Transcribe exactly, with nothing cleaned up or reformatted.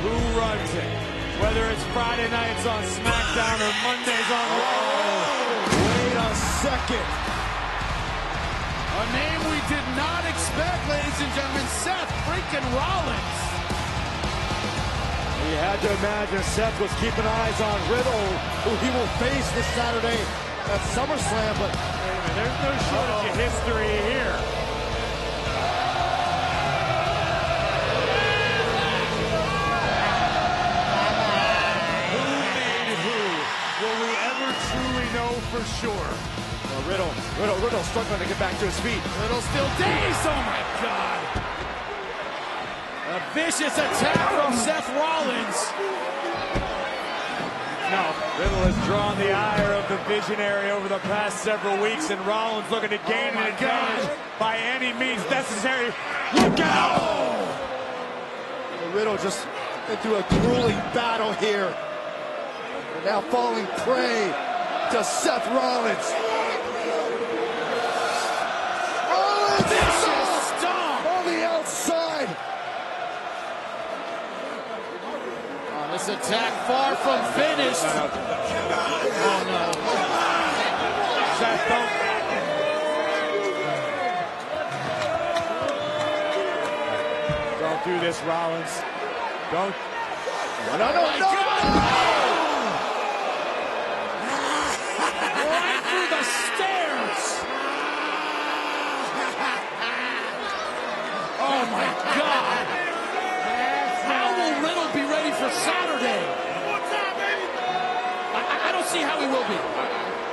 who runs it. Whether it's Friday nights on SmackDown or Mondays on Raw. Wait a second. A name we did not expect, ladies and gentlemen, Seth freaking Rollins. You had to imagine Seth was keeping eyes on Riddle, who he will face this Saturday at SummerSlam, but there's no shortage of history here. Who made who? Will we ever truly know for sure? well, Riddle, Riddle, Riddle struggling to get back to his feet. Riddle still dazed. Oh my God. A vicious attack from Seth Rollins. No, Riddle has drawn the ire of the Visionary over the past several weeks, and Rollins looking to gain Oh an advantage by any means necessary. Look out! Well, Riddle just into a grueling battle here. And now falling prey to Seth Rollins. Rollins! Vicious stomp. On the outside. This attack far from finished. Oh no. Seth, don't. Don't do this, Rollins. Don't. No, no, no, no, Right through the stairs. Oh my God. How will Riddle be ready for Saturday? I, I don't see how he will be.